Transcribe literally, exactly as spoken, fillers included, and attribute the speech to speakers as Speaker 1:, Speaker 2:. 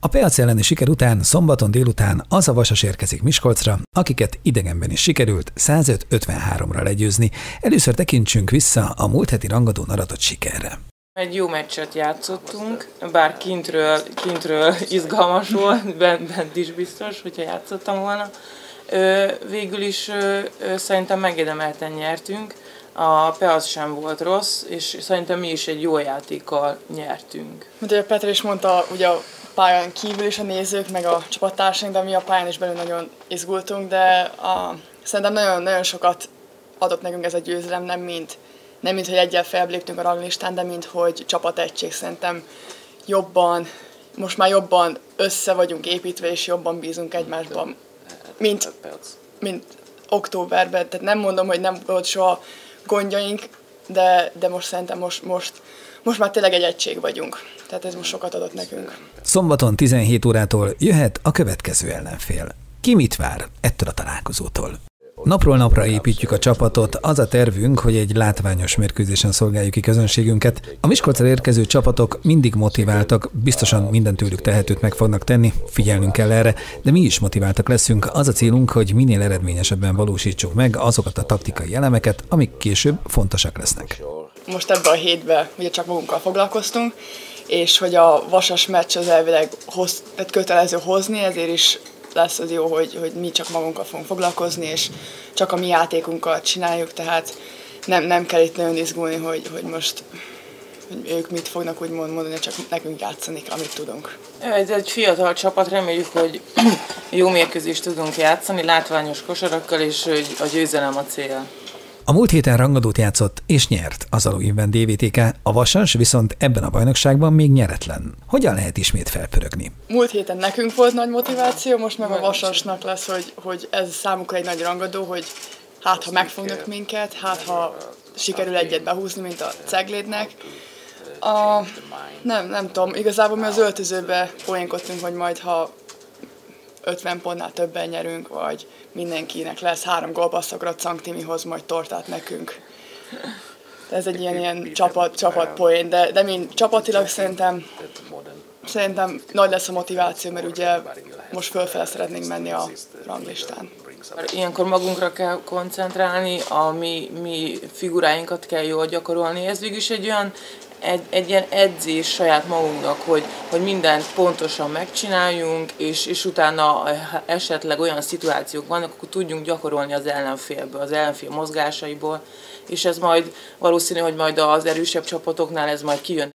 Speaker 1: A Peac elleni siker után szombaton délután az a Vasas érkezik Miskolcra, akiket idegenben is sikerült százöt ötvenháromra legyőzni. Először tekintsünk vissza a múlt heti rangadón aratott sikerre.
Speaker 2: Egy jó meccset játszottunk, bár kintről, kintről izgalmas volt, bent, bent is biztos, hogyha játszottam volna. Végül is szerintem megérdemelten nyertünk. A Peac sem volt rossz, és szerintem mi is egy jó játékkal nyertünk.
Speaker 3: Mint ahogy Petra is mondta, ugye a pályán kívül is a nézők, meg a csapattársaink, de mi a pályán is belül nagyon izgultunk, de a, szerintem nagyon, nagyon sokat adott nekünk ez a győzelem, nem mint, nem mint hogy egyel feljebb léptünk a ranglistán, de mint hogy csapategység. Szerintem jobban, most már jobban össze vagyunk építve, és jobban bízunk egymásban, mint, mint októberben. Tehát nem mondom, hogy nem volt soha gondjaink, de, de most szerintem most, most, most már tényleg egy egység vagyunk. Tehát ez most sokat adott nekünk.
Speaker 1: Szombaton tizenhét órától jöhet a következő ellenfél. Ki mit vár ettől a találkozótól? Napról napra építjük a csapatot, az a tervünk, hogy egy látványos mérkőzésen szolgáljuk ki közönségünket. A Miskolcra érkező csapatok mindig motiváltak, biztosan minden tőlük tehetőt meg fognak tenni, figyelnünk kell erre, de mi is motiváltak leszünk. Az a célunk, hogy minél eredményesebben valósítsuk meg azokat a taktikai elemeket, amik később fontosak lesznek.
Speaker 3: Most ebben a hétben ugye csak magunkkal foglalkoztunk, és hogy a Vasas meccs az elvileg hoz, tehát kötelező hozni, ezért is lesz az jó, hogy, hogy mi csak magunkkal fogunk foglalkozni, és csak a mi játékunkat csináljuk, tehát nem, nem kell itt nagyon izgulni, hogy, hogy most hogy ők mit fognak úgy mondani, csak nekünk játszani, amit tudunk.
Speaker 2: Ez egy fiatal csapat, reméljük, hogy jó mérkőzést tudunk játszani, látványos kosarakkal, és hogy a győzelem a cél.
Speaker 1: A múlt héten rangadót játszott és nyert az Aluinven dé vé té ká, a Vasas viszont ebben a bajnokságban még nyeretlen. Hogyan lehet ismét felpörögni?
Speaker 3: Múlt héten nekünk volt nagy motiváció, most meg a Vasasnak lesz, hogy, hogy ez számukra egy nagy rangadó, hogy hát ha megfognak minket, hát ha sikerül egyet behúzni, mint a Ceglédnek. A, nem, nem tudom, igazából mi az öltözőbe poénkodtunk, hogy majd ha ötven pontnál többen nyerünk, vagy mindenkinek lesz három gólpassza, akkor a Cangtimi hoz majd tortát nekünk. Ez egy ilyen, ilyen csapat, csapatpoén, de, de mint csapatilag szerintem, szerintem nagy lesz a motiváció, mert ugye most fölfele szeretnénk menni a ranglistán.
Speaker 2: Ilyenkor magunkra kell koncentrálni, a mi, mi figuráinkat kell jól gyakorolni. Ez végül is egy olyan Egy, egy ilyen edzés saját magunknak, hogy, hogy mindent pontosan megcsináljunk, és, és utána esetleg olyan szituációk vannak, akkor tudjunk gyakorolni az ellenfélből, az ellenfél mozgásaiból, és ez majd valószínű, hogy majd az erősebb csapatoknál ez majd kijön.